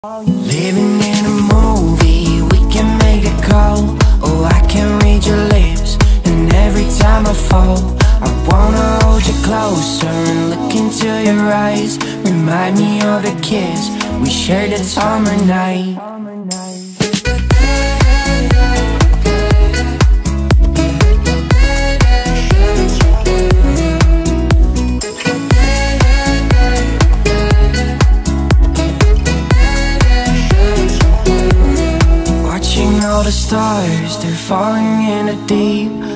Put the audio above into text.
Living in a movie, we can make a call. Oh, I can read your lips, and every time I fall, I wanna hold you closer and look into your eyes. Remind me of the kiss we shared that summer night. All the stars, they're falling in the deep.